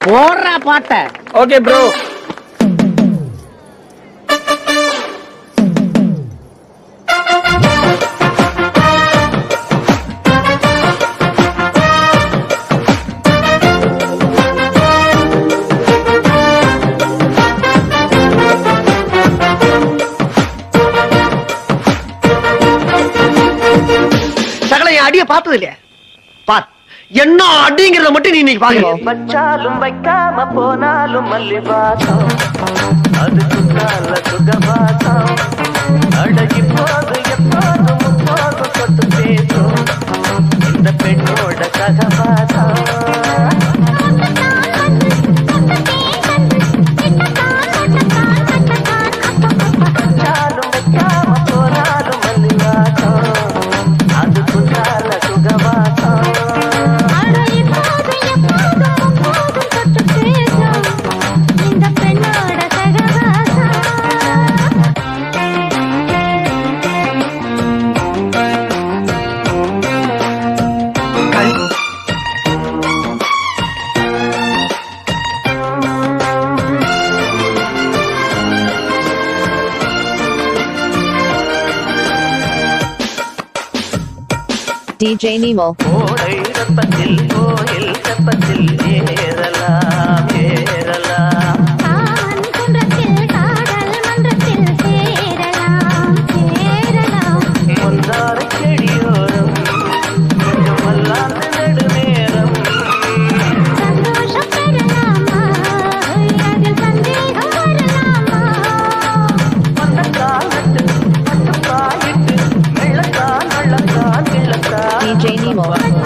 போடுறா பாட்ட. Okay bro. அடிய பார்த்தது இல்லையா? பார் என்ன அடிங்கிறத மட்டும் நீ இன்னைக்கு பாக்கணும். வச்சாலும் வைக்காம போனாலும் மல்லி வாசம், அது சுத்தால சுகவாசம், அழகி போது எப்போதும் முப்போதும் தொட்டு பேசும் இந்த பெண்ணோட சகவாசம். வச்சாலும் வைக்காம போனாலும் மல்லி வாசம், அது சுத்தால சுகவாசம். DJ Nemo. ஓடை வெப்பத்தில் கோயில் வெப்பத்தில் ஏறலாம் ஏறலாம், மந்தார செடியோரம் கொஞ்சம் வல்லாத நெடுநேரம், மண்ணக்காலட்டு மண்ணுக்காயிட்டு Vellakkal Vellakkal Vellakkal. DJ Nemo.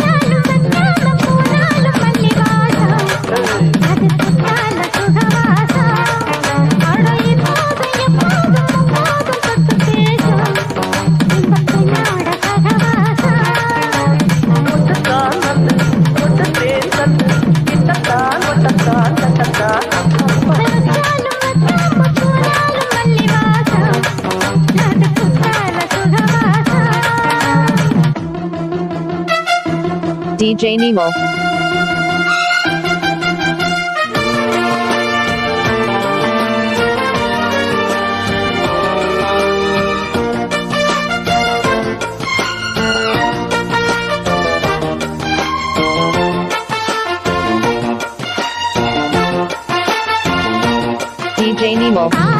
DJ Nemo. DJ Nemo.